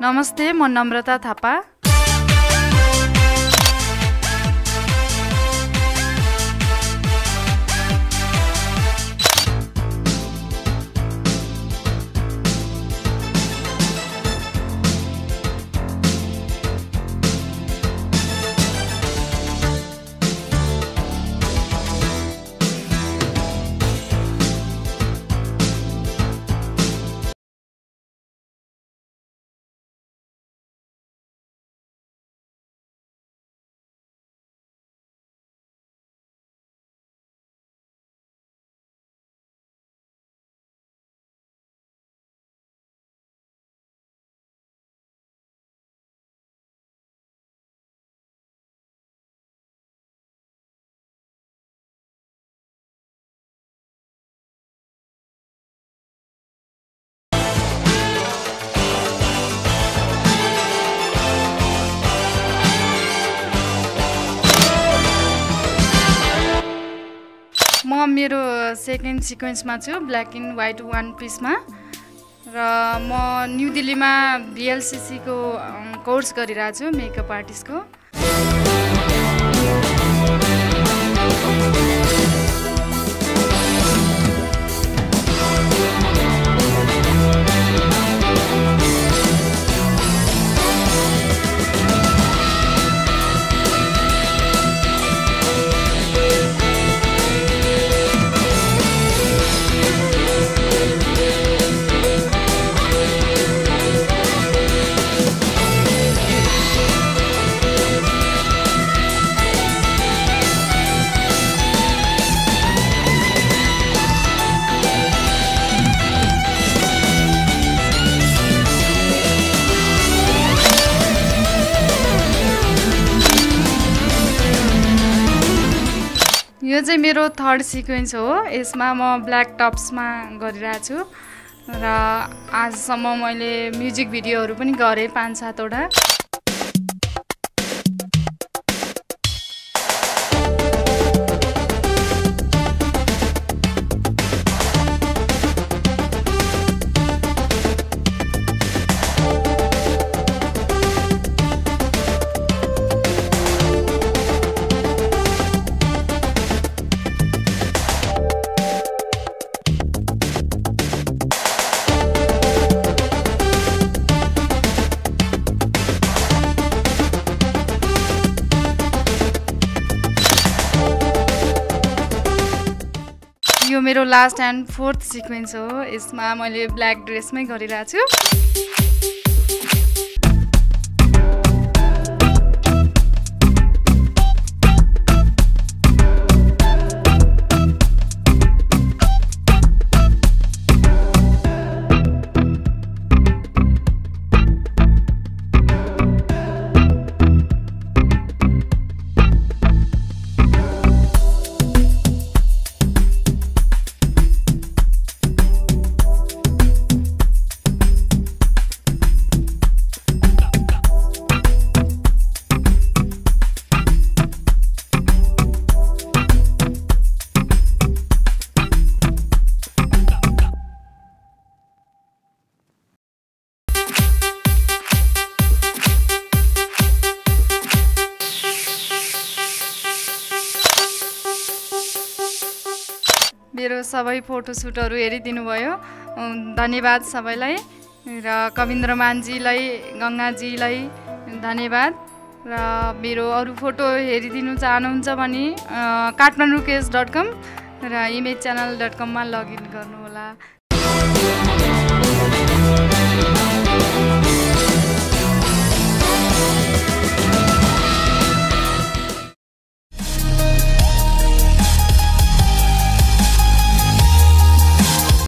नमस्ते, म नम्रता थापा। म मेरो सेकेन्ड सिक्वेन्समा छु, ब्ल्याक एन्ड व्हाइट वान पिसमा, र म न्यू दिल्लीमा BLCC को कोर्स गरिरहेको छु, मेकअप आर्टिस्टको। यो चाहिँ मेरो थर्ड सिक्वेन्स हो। यसमा म ब्ल्याक टप्समा गरिरहेको छु र आजसम्म मैले म्युजिक भिडियोहरू पनि गरेँ 5-7 वटा। यो मेरो लास्ट एन्ड फोर्थ सिक्वेन्स हो। यसमा मैले ब्ल्याक ड्रेसमै गरिरहेको छु। मेरो सबै फोटोसुटहरू हेरिदिनु भयो, धन्यवाद सबैलाई। र कविन्द्र मानजीलाई, गङ्गाजीलाई धन्यवाद। र मेरो अरू फोटो हेरिदिनु चाहनुहुन्छ भने kathmanducase.com र imagechannel.com मा लगइन गर्नुहोला।